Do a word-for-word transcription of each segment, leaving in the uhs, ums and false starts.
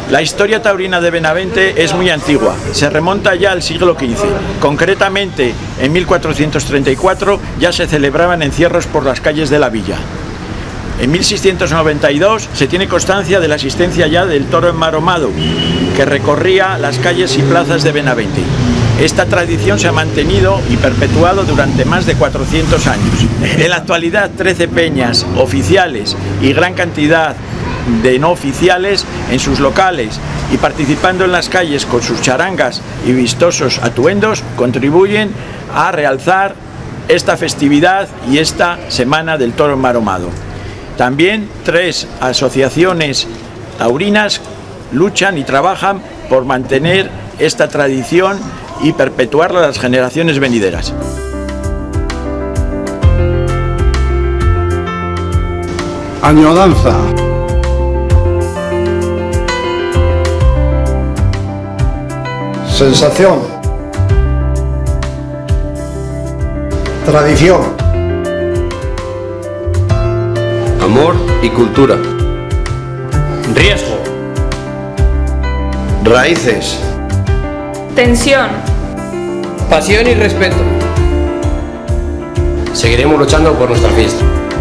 La historia taurina de Benavente es muy antigua, se remonta ya al siglo quince. Concretamente, en mil cuatrocientos treinta y cuatro ya se celebraban encierros por las calles de la villa. En mil seiscientos noventa y dos se tiene constancia de la existencia ya del toro enmaromado, que recorría las calles y plazas de Benavente. Esta tradición se ha mantenido y perpetuado durante más de cuatrocientos años. En la actualidad, trece peñas oficiales y gran cantidad de no oficiales en sus locales y participando en las calles con sus charangas y vistosos atuendos contribuyen a realzar esta festividad y esta Semana del Toro Enmaromado. También tres asociaciones taurinas luchan y trabajan por mantener esta tradición y perpetuarla a las generaciones venideras. Añoranza. Sensación. Tradición. Amor y cultura. Riesgo. Raíces. Tensión. Pasión y respeto. Seguiremos luchando por nuestra fiesta.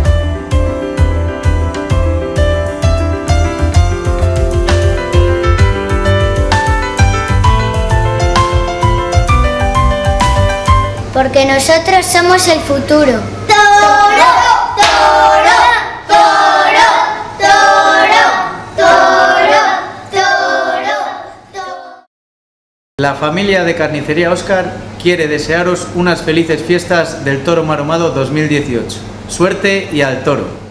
Porque nosotros somos el futuro. ¡Toro! ¡Toro! ¡Toro! ¡Toro! ¡Toro! ¡Toro! ¡Toro! La familia de Carnicería Óscar quiere desearos unas felices fiestas del Toro Enmaromado dos mil dieciocho. Suerte y al toro.